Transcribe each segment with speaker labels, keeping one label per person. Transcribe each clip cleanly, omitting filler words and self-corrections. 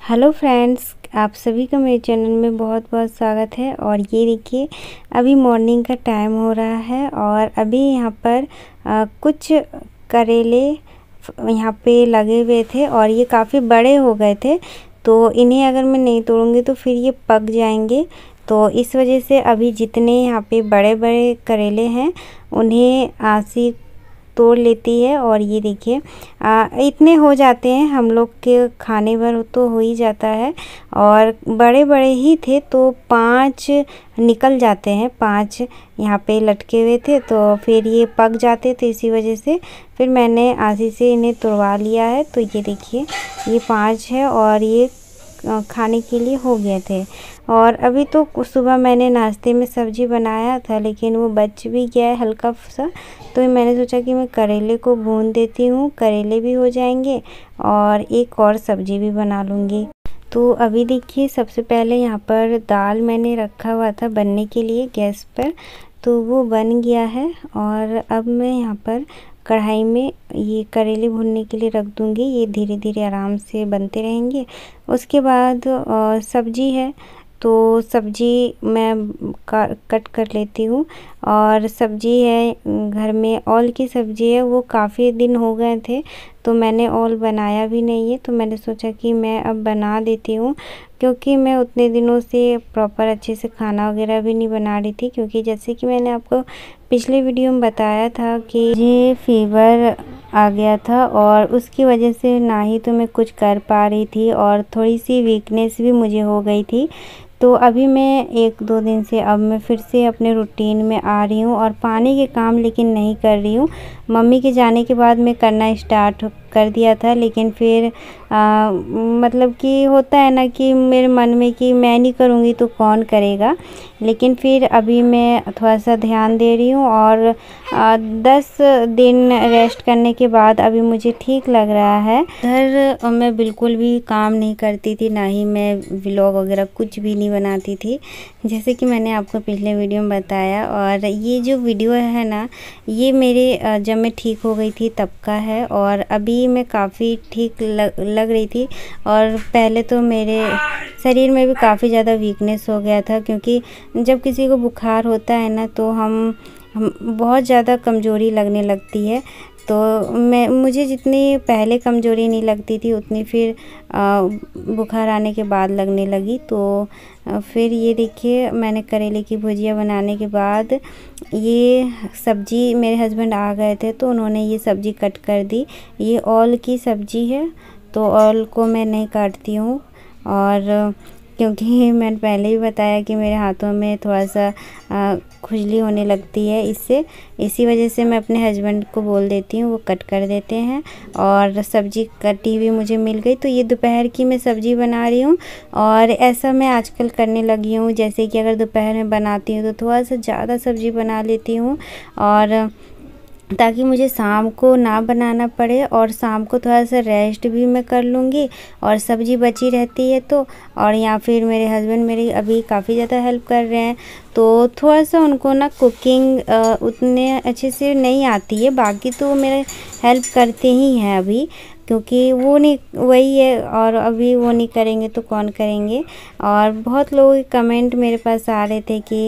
Speaker 1: Hello friends, आप सभी का मेरे चैनल में बहुत बहुत स्वागत है। और ये देखिए, अभी मॉर्निंग का टाइम हो रहा है और अभी यहाँ पर कुछ करेले यहाँ पे लगे हुए थे और ये काफ़ी बड़े हो गए थे, तो इन्हें अगर मैं नहीं तोड़ूँगी तो फिर ये पक जाएंगे। तो इस वजह से अभी जितने यहाँ पे बड़े बड़े करेले हैं उन्हें आंसी तोड़ लेती है। और ये देखिए इतने हो जाते हैं, हम लोग के खाने भर तो हो ही जाता है। और बड़े बड़े ही थे तो 5 निकल जाते हैं, 5 यहाँ पे लटके हुए थे तो फिर ये पक जाते थे। इसी वजह से फिर मैंने आंसी से इन्हें तोड़वा लिया है। तो ये देखिए, ये 5 है और ये खाने के लिए हो गए थे। और अभी तो सुबह मैंने नाश्ते में सब्ज़ी बनाया था लेकिन वो बच भी गया है हल्का सा, तो मैंने सोचा कि मैं करेले को भून देती हूँ, करेले भी हो जाएंगे और एक और सब्ज़ी भी बना लूँगी। तो अभी देखिए, सबसे पहले यहाँ पर दाल मैंने रखा हुआ था बनने के लिए गैस पर, तो वो बन गया है। और अब मैं यहाँ पर कढ़ाई में ये करेले भूनने के लिए रख दूँगी, ये धीरे धीरे आराम से बनते रहेंगे। उसके बाद सब्ज़ी है तो सब्ज़ी मैं कट कर लेती हूँ। और सब्ज़ी है घर में, ओल की सब्ज़ी है, वो काफ़ी दिन हो गए थे तो मैंने ओल बनाया भी नहीं है, तो मैंने सोचा कि मैं अब बना देती हूँ, क्योंकि मैं उतने दिनों से प्रॉपर अच्छे से खाना वगैरह भी नहीं बना रही थी। क्योंकि जैसे कि मैंने आपको पिछले वीडियो में बताया था कि मुझे फीवर आ गया था और उसकी वजह से ना ही तो मैं कुछ कर पा रही थी और थोड़ी सी वीकनेस भी मुझे हो गई थी। तो अभी मैं 1-2 दिन से अब मैं फिर से अपने रूटीन में आ रही हूँ और पानी के काम लेकिन नहीं कर रही हूँ। मम्मी के जाने के बाद मैं करना स्टार्ट कर दिया था, लेकिन फिर मतलब कि होता है ना कि मेरे मन में कि मैं नहीं करूँगी तो कौन करेगा। लेकिन फिर अभी मैं थोड़ा सा ध्यान दे रही हूँ और 10 दिन रेस्ट करने के बाद अभी मुझे ठीक लग रहा है। इधर मैं बिल्कुल भी काम नहीं करती थी, ना ही मैं व्लॉग वगैरह कुछ भी नहीं बनाती थी, जैसे कि मैंने आपको पिछले वीडियो में बताया। और ये जो वीडियो है ना, ये मेरे जब मैं ठीक हो गई थी तब का है और अभी मैं काफ़ी ठीक लग रही थी। और पहले तो मेरे शरीर में भी काफ़ी ज़्यादा वीकनेस हो गया था, क्योंकि जब किसी को बुखार होता है ना तो हम बहुत ज़्यादा कमज़ोरी लगने लगती है। तो मुझे जितनी पहले कमज़ोरी नहीं लगती थी उतनी फिर बुखार आने के बाद लगने लगी। तो फिर ये देखिए, मैंने करेले की भुजिया बनाने के बाद ये सब्ज़ी, मेरे हस्बैंड आ गए थे तो उन्होंने ये सब्ज़ी कट कर दी। ये ओल की सब्ज़ी है तो ओल को मैं नहीं काटती हूँ। और क्योंकि मैंने पहले ही बताया कि मेरे हाथों में थोड़ा सा खुजली होने लगती है, इसी वजह से मैं अपने हस्बैंड को बोल देती हूँ, वो कट कर देते हैं। और सब्ज़ी कटी हुई मुझे मिल गई, तो ये दोपहर की मैं सब्ज़ी बना रही हूँ। और ऐसा मैं आजकल करने लगी हूँ, जैसे कि अगर दोपहर में बनाती हूँ तो थोड़ा सा ज़्यादा सब्ज़ी बना लेती हूँ, और ताकि मुझे शाम को ना बनाना पड़े और शाम को थोड़ा सा रेस्ट भी मैं कर लूँगी और सब्ज़ी बची रहती है तो। और या फिर मेरे हस्बैंड मेरी अभी काफ़ी ज़्यादा हेल्प कर रहे हैं, तो थोड़ा सा उनको ना कुकिंग उतने अच्छे से नहीं आती है, बाकी तो मेरे हेल्प करते ही हैं अभी, क्योंकि वो नहीं, वही है, और अभी वो नहीं करेंगे तो कौन करेंगे। और बहुत लोगों के कमेंट मेरे पास आ रहे थे कि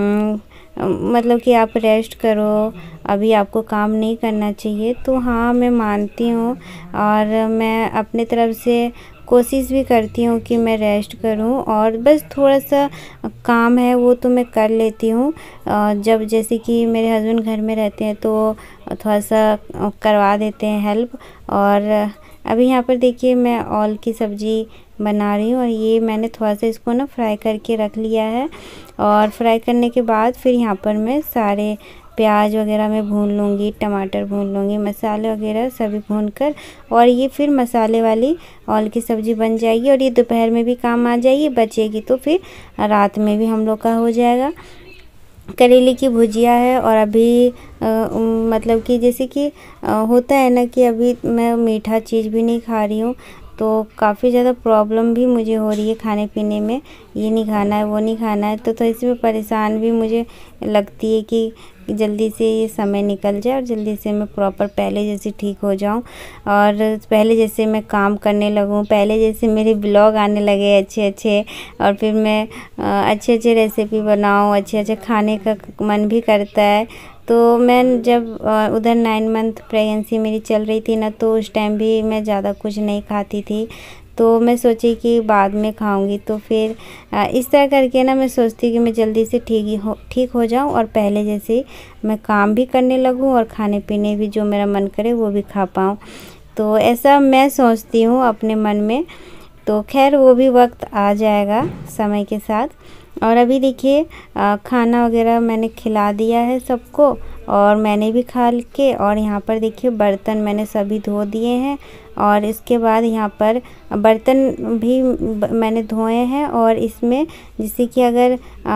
Speaker 1: मतलब कि आप रेस्ट करो, अभी आपको काम नहीं करना चाहिए। तो हाँ, मैं मानती हूँ और मैं अपने तरफ से कोशिश भी करती हूँ कि मैं रेस्ट करूँ, और बस थोड़ा सा काम है वो तो मैं कर लेती हूँ। जब जैसे कि मेरे हस्बैंड घर में रहते हैं तो थोड़ा सा करवा देते हैं हेल्प। और अभी यहाँ पर देखिए, मैं ओल की सब्ज़ी बना रही हूँ और ये मैंने थोड़ा सा इसको ना फ्राई करके रख लिया है। और फ्राई करने के बाद फिर यहाँ पर मैं सारे प्याज वगैरह मैं भून लूँगी, टमाटर भून लूँगी, मसाले वगैरह सभी भून कर, और ये फिर मसाले वाली ओल की सब्ज़ी बन जाएगी। और ये दोपहर में भी काम आ जाएगी, बचेगी तो फिर रात में भी हम लोग का हो जाएगा। करेले की भुजिया है और अभी मतलब कि जैसे कि होता है ना कि अभी मैं मीठा चीज़ भी नहीं खा रही हूँ, तो काफ़ी ज़्यादा प्रॉब्लम भी मुझे हो रही है खाने पीने में। ये नहीं खाना है, वो नहीं खाना है, तो इसमें परेशान भी मुझे लगती है कि जल्दी से ये समय निकल जाए और जल्दी से मैं प्रॉपर पहले जैसे ठीक हो जाऊं और पहले जैसे मैं काम करने लगूं, पहले जैसे मेरे ब्लॉग आने लगे अच्छे अच्छे, और फिर मैं अच्छे अच्छे रेसिपी बनाऊं, अच्छे अच्छे खाने का मन भी करता है। तो मैं जब उधर 9 मंथ प्रेगनेंसी मेरी चल रही थी ना, तो उस टाइम भी मैं ज़्यादा कुछ नहीं खाती थी। तो मैं सोची कि बाद में खाऊंगी, तो फिर इस तरह करके ना मैं सोचती कि मैं जल्दी से ठीक हो जाऊं और पहले जैसे मैं काम भी करने लगूं और खाने पीने भी जो मेरा मन करे वो भी खा पाऊं। तो ऐसा मैं सोचती हूँ अपने मन में। तो खैर वो भी वक्त आ जाएगा समय के साथ। और अभी देखिए खाना वगैरह मैंने खिला दिया है सबको, और मैंने भी खा के, और यहाँ पर देखिए बर्तन मैंने सभी धो दिए हैं। और इसके बाद यहाँ पर बर्तन भी मैंने धोए हैं। और इसमें जैसे कि अगर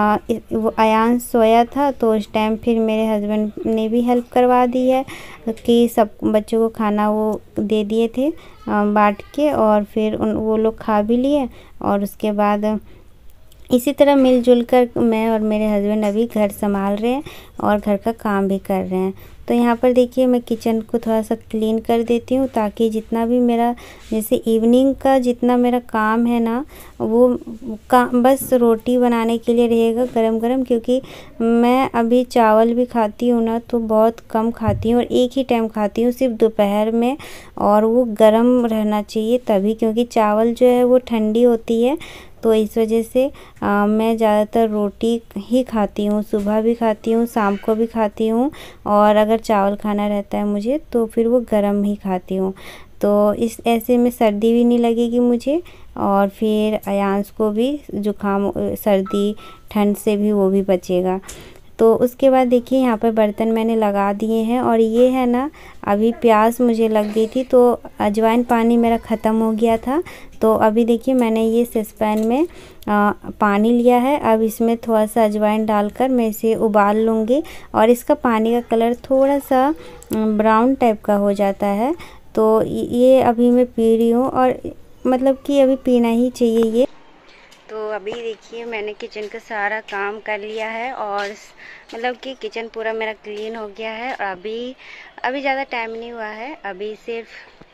Speaker 1: वो अयान सोया था तो उस टाइम फिर मेरे हस्बैंड ने भी हेल्प करवा दी है कि सब बच्चों को खाना वो दे दिए थे बांट के, और फिर वो लोग खा भी लिए। और उसके बाद इसी तरह मिलजुल कर मैं और मेरे हस्बैंड अभी घर संभाल रहे हैं और घर का काम भी कर रहे हैं। तो यहाँ पर देखिए मैं किचन को थोड़ा सा क्लीन कर देती हूँ, ताकि जितना भी मेरा जैसे इवनिंग का जितना मेरा काम है ना, वो काम बस रोटी बनाने के लिए रहेगा गरम गरम। क्योंकि मैं अभी चावल भी खाती हूँ ना, तो बहुत कम खाती हूँ और एक ही टाइम खाती हूँ, सिर्फ दोपहर में, और वो गरम रहना चाहिए तभी, क्योंकि चावल जो है वो ठंडी होती है। तो इस वजह से मैं ज़्यादातर रोटी ही खाती हूँ, सुबह भी खाती हूँ, शाम को भी खाती हूँ, और अगर चावल खाना रहता है मुझे तो फिर वो गरम ही खाती हूँ। तो इस ऐसे में सर्दी भी नहीं लगेगी मुझे, और फिर अयांश को भी जुकाम सर्दी ठंड से भी वो भी बचेगा। तो उसके बाद देखिए यहाँ पर बर्तन मैंने लगा दिए हैं। और ये है ना, अभी प्यास मुझे लग गई थी, तो अजवाइन पानी मेरा ख़त्म हो गया था। तो अभी देखिए मैंने ये सॉसपैन में पानी लिया है। अब इसमें थोड़ा सा अजवाइन डालकर मैं इसे उबाल लूँगी, और इसका पानी का कलर थोड़ा सा ब्राउन टाइप का हो जाता है। तो ये अभी मैं पी रही हूँ, और मतलब कि अभी पीना ही चाहिए ये। तो अभी देखिए मैंने किचन का सारा काम कर लिया है, और मतलब कि किचन पूरा मेरा क्लीन हो गया है। और अभी ज़्यादा टाइम नहीं हुआ है, अभी सिर्फ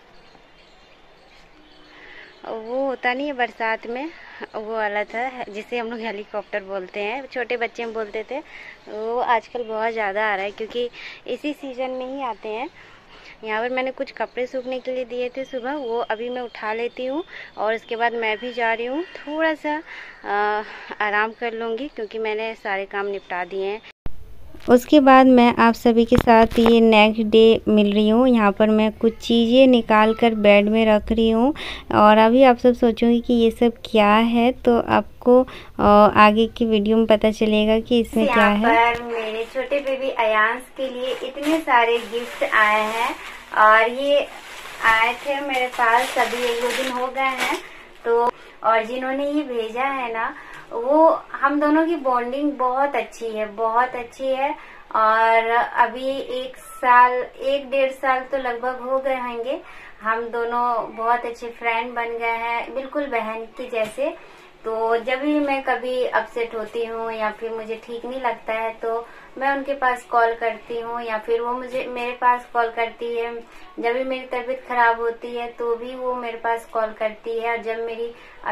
Speaker 1: वो होता नहीं है बरसात में, वो वाला था जिसे हम लोग हेलीकॉप्टर बोलते हैं, छोटे बच्चे में बोलते थे। वो आजकल बहुत ज़्यादा आ रहा है, क्योंकि इसी सीज़न में ही आते हैं। यहाँ पर मैंने कुछ कपड़े सूखने के लिए दिए थे सुबह, वो अभी मैं उठा लेती हूँ, और उसके बाद मैं भी जा रही हूँ थोड़ा सा आराम कर लूँगी, क्योंकि मैंने सारे काम निपटा दिए हैं। उसके बाद मैं आप सभी के साथ ये नेक्स्ट डे मिल रही हूँ। यहाँ पर मैं कुछ चीज़ें निकाल कर बेड में रख रही हूँ, और अभी आप सब सोचोगे कि ये सब क्या है, तो आपको आगे की वीडियो में पता चलेगा कि इसमें क्या है। यहाँ पर मेरे छोटे बेबी अयांश के लिए इतने सारे गिफ्ट आए हैं, और ये आए थे मेरे पास अभी 1-2 दिन हो गए हैं। तो और जिन्होंने ये भेजा है ना, वो हम दोनों की बॉन्डिंग बहुत अच्छी है, बहुत अच्छी है। और अभी 1-1.5 साल तो लगभग हो गए होंगे, हम दोनों बहुत अच्छे फ्रेंड बन गए हैं, बिल्कुल बहन की जैसे। तो जब भी मैं कभी अपसेट होती हूँ या फिर मुझे ठीक नहीं लगता है, तो मैं उनके पास कॉल करती हूँ, या फिर वो मुझे मेरे पास कॉल करती है। जब भी मेरी तबीयत खराब होती है तो भी वो मेरे पास कॉल करती है। और जब मेरी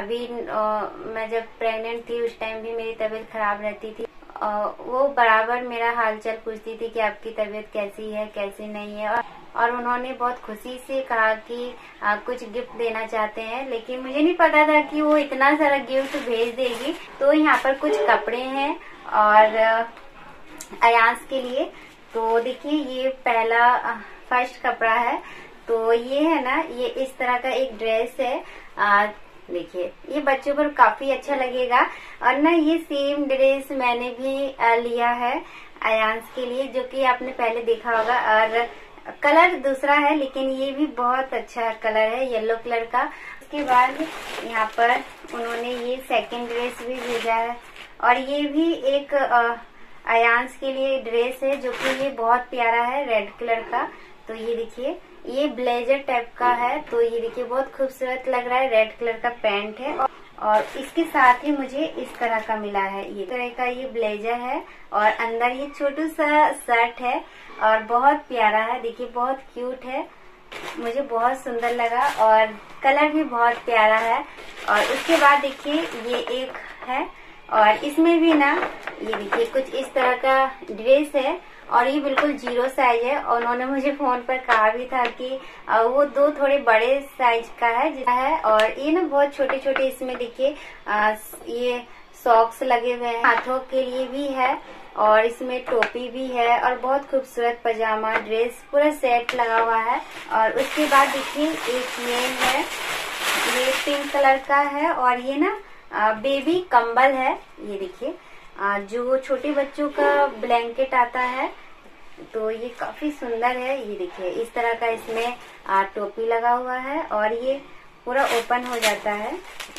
Speaker 1: मैं जब प्रेग्नेंट थी उस टाइम भी मेरी तबीयत खराब रहती थी, वो बराबर मेरा हालचाल पूछती थी कि आपकी तबीयत कैसी है, कैसी नहीं है। और उन्होंने बहुत खुशी से कहा कि कुछ गिफ्ट देना चाहते हैं, लेकिन मुझे नहीं पता था कि वो इतना सारा गिफ्ट भेज देगी। तो यहाँ पर कुछ कपड़े हैं और अयांश के लिए। तो देखिए ये पहला फर्स्ट कपड़ा है। तो ये है ना, ये इस तरह का एक ड्रेस है। देखिए ये बच्चों पर काफी अच्छा लगेगा। और ना ये सेम ड्रेस मैंने भी लिया है अयांश के लिए, जो कि आपने पहले देखा होगा। और कलर दूसरा है, लेकिन ये भी बहुत अच्छा कलर है, येलो कलर का। उसके बाद यहाँ पर उन्होंने ये सेकंड ड्रेस भी भेजा है, और ये भी एक अयांश के लिए ड्रेस है, जो कि ये बहुत प्यारा है, रेड कलर का। तो ये देखिए ये ब्लेजर टाइप का है। तो ये देखिए बहुत खूबसूरत लग रहा है, रेड कलर का पैंट है और इसके साथ ही मुझे इस तरह का मिला है। ये तरह का ये ब्लेजर है और अंदर ये छोटू सा शर्ट है और बहुत प्यारा है। देखिए बहुत क्यूट है, मुझे बहुत सुंदर लगा और कलर भी बहुत प्यारा है। और उसके बाद देखिए ये एक है और इसमें भी ना ये देखिए कुछ इस तरह का ड्रेस है और ये बिल्कुल 0 साइज है। और उन्होंने मुझे फोन पर कहा भी था कि वो 2 थोड़े बड़े साइज का है और ये ना बहुत छोटे छोटे इसमें देखिए ये सॉक्स लगे हुए हैं, हाथों के लिए भी है और इसमें टोपी भी है और बहुत खूबसूरत पजामा ड्रेस पूरा सेट लगा हुआ है। और उसके बाद देखिए एक ये है, ये पिंक कलर का है और ये ना बेबी कंबल है। ये देखिए जो छोटे बच्चों का ब्लैंकेट आता है, तो ये काफी सुंदर है। ये देखिए इस तरह का इसमें टोपी लगा हुआ है और ये पूरा ओपन हो जाता है।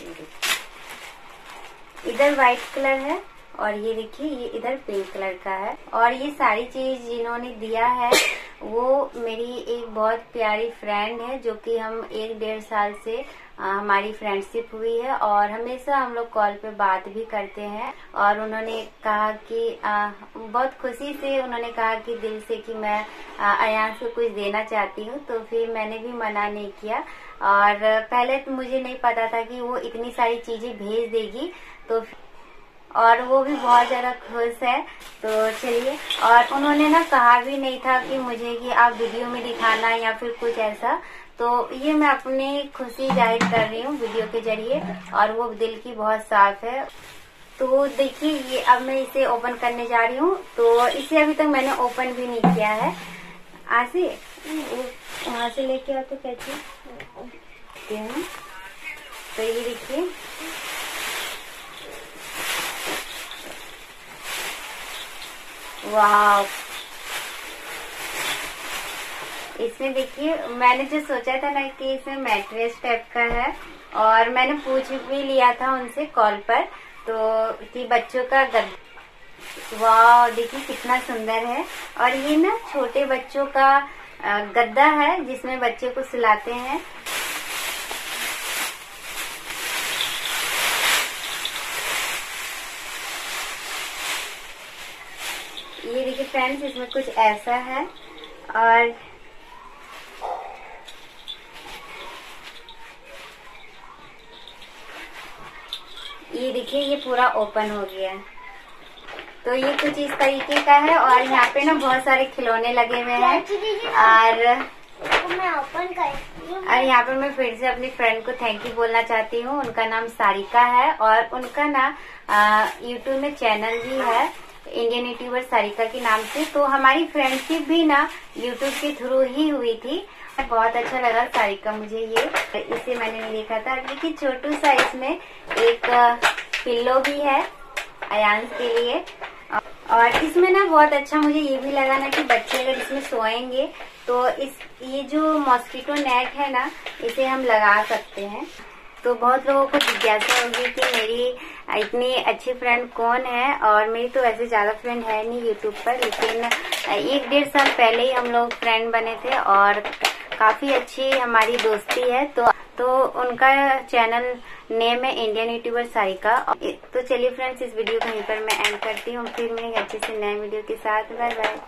Speaker 1: इधर व्हाइट कलर है और ये देखिए ये इधर पिंक कलर का है। और ये सारी चीज जिन्होंने दिया है वो मेरी एक बहुत प्यारी फ्रेंड है, जो कि हम 1-1.5 साल से हमारी फ्रेंडशिप हुई है और हमेशा हम लोग कॉल पे बात भी करते हैं। और उन्होंने कहा कि बहुत खुशी से उन्होंने कहा कि दिल से कि मैं अयांश को कुछ देना चाहती हूँ। तो फिर मैंने भी मना नहीं किया और पहले तो मुझे नहीं पता था कि वो इतनी सारी चीजें भेज देगी, तो और वो भी बहुत ज्यादा खुश है। तो चलिए, और उन्होंने ना कहा भी नहीं था कि मुझे कि आप वीडियो में दिखाना या फिर कुछ ऐसा। तो ये मैं अपनी खुशी जाहिर कर रही हूँ वीडियो के जरिए और वो दिल की बहुत साफ है। तो देखिए ये अब मैं इसे ओपन करने जा रही हूँ। तो इसे अभी तक मैंने ओपन भी नहीं किया है। आशी वहां से लेके आओ तो कैसे, तो ये देखिए वाह, इसमें देखिए मैंने जो सोचा था ना कि इसमें मैट्रेस टाइप का है और मैंने पूछ भी लिया था उनसे कॉल पर, तो कि बच्चों का वाह देखिए कितना सुंदर है। और ये ना छोटे बच्चों का गद्दा है जिसमें बच्चे को सुलाते हैं। ये देखिए फ्रेंड्स इसमें कुछ ऐसा है और ये देखिए ये पूरा ओपन हो गया है। तो ये कुछ इस तरीके का है और यहाँ पे ना बहुत सारे खिलौने लगे हुए हैं और मैं ओपन करती हूँ। और यहाँ पे मैं फिर से अपनी फ्रेंड को थैंक यू बोलना चाहती हूँ। उनका नाम सारिका है और उनका ना यूट्यूब में चैनल भी है इंडियन यूट्यूबर सारिका के नाम से। तो हमारी फ्रेंडशिप भी ना यूट्यूब के थ्रू ही हुई थी। बहुत अच्छा लगा सारिका मुझे, ये इसे मैंने नहीं देखा था। देखिए छोटू सा इसमें एक पिल्लो भी है अयांश के लिए। और इसमें ना बहुत अच्छा मुझे ये भी लगा ना कि बच्चे अगर इसमें सोएंगे तो ये जो मॉस्किटो नेट है ना इसे हम लगा सकते हैं। तो बहुत लोगों को जिज्ञासा होगी कि मेरी इतनी अच्छी फ्रेंड कौन है, और मेरी तो वैसे ज्यादा फ्रेंड है नहीं यूट्यूब पर, लेकिन 1-1.5 साल पहले ही हम लोग फ्रेंड बने थे और काफी अच्छी हमारी दोस्ती है। तो उनका चैनल नेम है इंडियन यूट्यूबर सारिका। तो चलिए फ्रेंड्स इस वीडियो को यहीं पर मैं एंड करती हूँ। फिर मिलेंगे अच्छे से नए वीडियो के साथ। Bye bye.